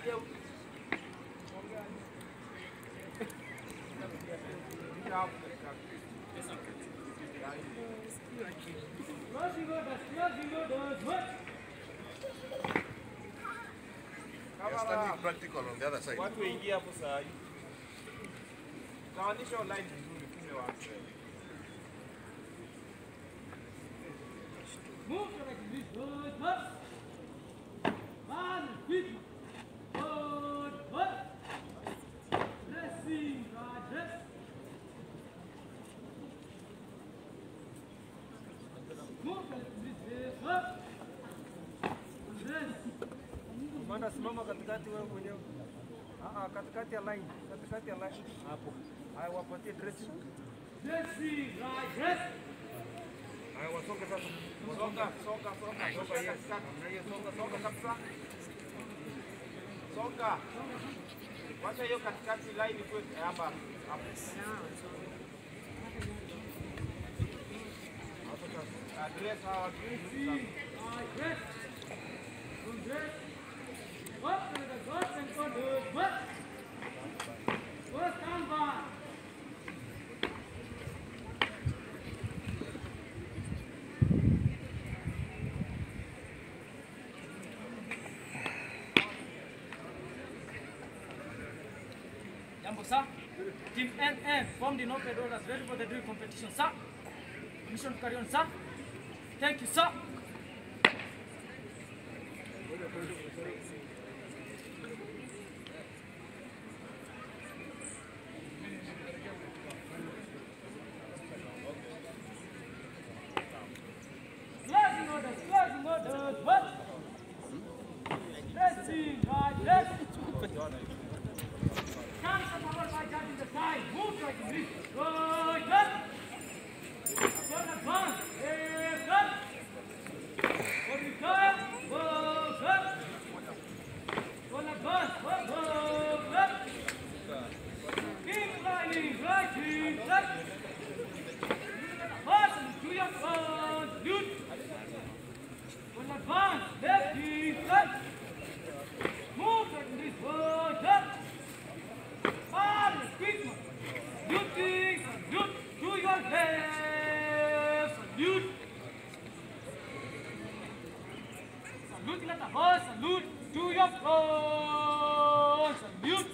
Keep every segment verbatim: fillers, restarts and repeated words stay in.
Standing practical on the other side. Watu wengi hapo saa hii. Tawanisha online vizuri kumbe waanze. Move like this. Good. One, quick. Good. Good. Dressing, right, dress. Move like this. Good. Dress. Manda simama katikati wewe mwenyewe. Ah ah, katikati ya line, katikati ya line hapo. Haya wapatie dressing. Dressing, right, dress. Haya wasonge sasa. Songa, songa, songa. Songa yes. Songa, songa kabisa. Songa. Wacha hiyo katikati line ikuwe hapa. Hapo. Hapo sasa. Address hawa dressing. Right, dress. Good dress. Up to the God and God. Good. Good, stand by. Jambo sir. Team N F formed in open orders ready for the drill competition, sir. Mission to carry on, sir. Thank you, sir. Closing orders, closing orders. What? Dressing, right, dress. Come forward by judging the time. Move like this. Good, good. Good advance. Hey, good. Good return. Good, good. Good advance. Good, good, good. Keep sliding, right, keep right. Pass to your front. Good. Good advance. Left, keep right. Move like this. Good, good. Quick, duty, salute to your left, salute. Salute at the horse, salute to your front, salute.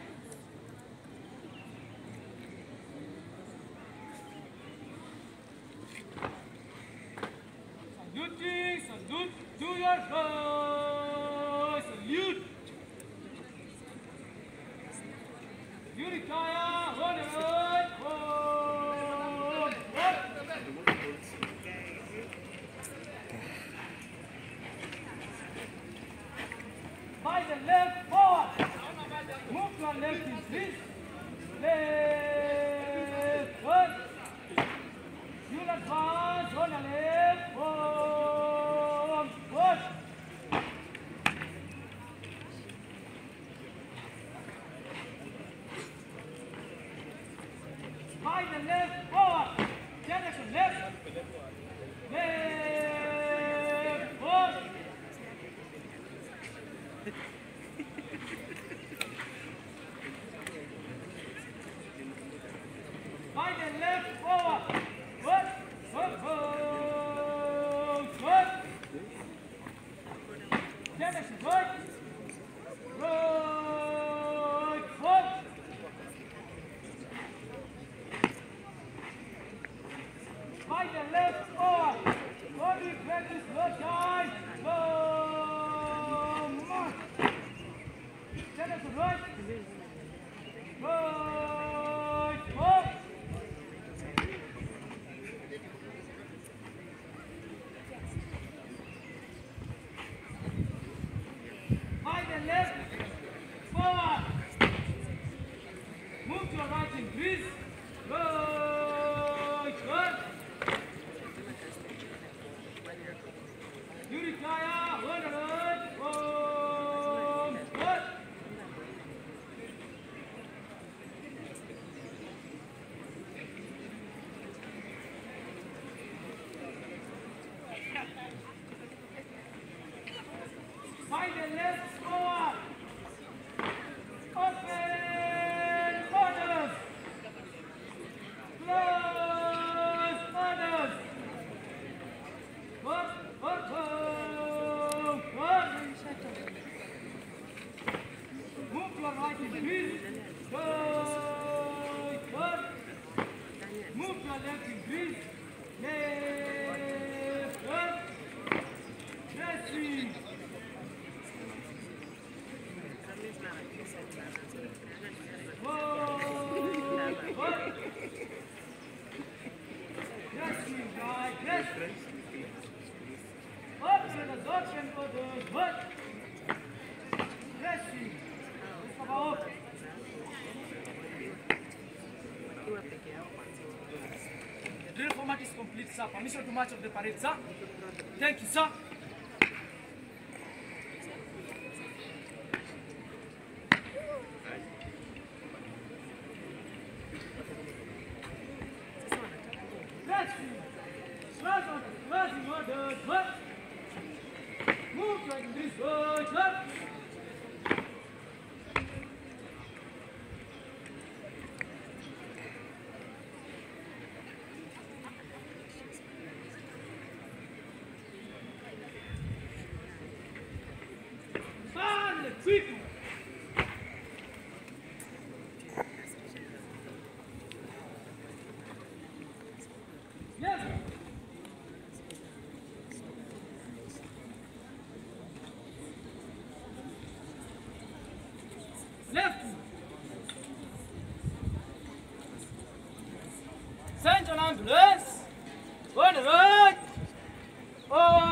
Saluting, salute to your front, salute. You retire, run away, home, by the left, forward. Move to our left, please. Left, good. You advance, on the left, home, good. By the left, forward. Direction left. Left, forward. By the left, forward. Good, good, good, good. Direction right. Right, forward. By the left forward. Body practice, no time. Go march. Set us right. Right, forward. By the left forward. Move to your right in grease. Right, good. You retire, one alert, home, good. By the left forward, The drill format is complete, sir. Permission to march of the parade, sir. Thank you, sir. Move like this, good, good. Fun, quick. Yes. Left. Central ambulance. On the right. Oh.